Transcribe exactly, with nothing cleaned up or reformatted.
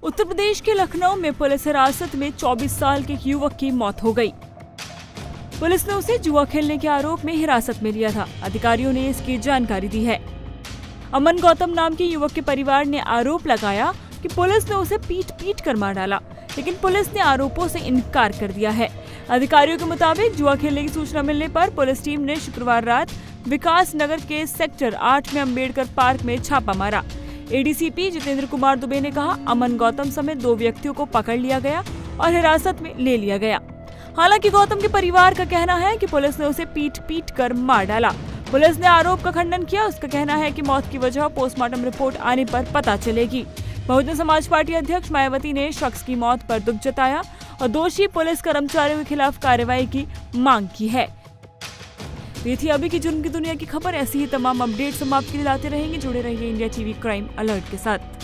उत्तर प्रदेश के लखनऊ में पुलिस हिरासत में चौबीस साल के युवक की मौत हो गई। पुलिस ने उसे जुआ खेलने के आरोप में हिरासत में लिया था। अधिकारियों ने इसकी जानकारी दी है। अमन गौतम नाम के युवक के परिवार ने आरोप लगाया कि पुलिस ने उसे पीट पीट कर मार डाला, लेकिन पुलिस ने आरोपों से इनकार कर दिया है। अधिकारियों के मुताबिक जुआ खेलने की सूचना मिलने पर पुलिस टीम ने शुक्रवार रात विकास नगर के सेक्टर आठ में अम्बेडकर पार्क में छापा मारा। एडीसीपी जितेंद्र कुमार दुबे ने कहा, अमन गौतम समेत दो व्यक्तियों को पकड़ लिया गया और हिरासत में ले लिया गया। हालांकि गौतम के परिवार का कहना है कि पुलिस ने उसे पीट पीट कर मार डाला। पुलिस ने आरोप का खंडन किया। उसका कहना है कि मौत की वजह पोस्टमार्टम रिपोर्ट आने पर पता चलेगी। बहुजन समाज पार्टी अध्यक्ष मायावती ने शख्स की मौत पर दुख जताया और दोषी पुलिस कर्मचारियों के खिलाफ कार्रवाई की मांग की है। ये थी अभी की जुर्म की दुनिया की खबर। ऐसी ही तमाम अपडेट्स हम आपके लिए लाते रहेंगे। जुड़े रहिए इंडिया टीवी क्राइम अलर्ट के साथ।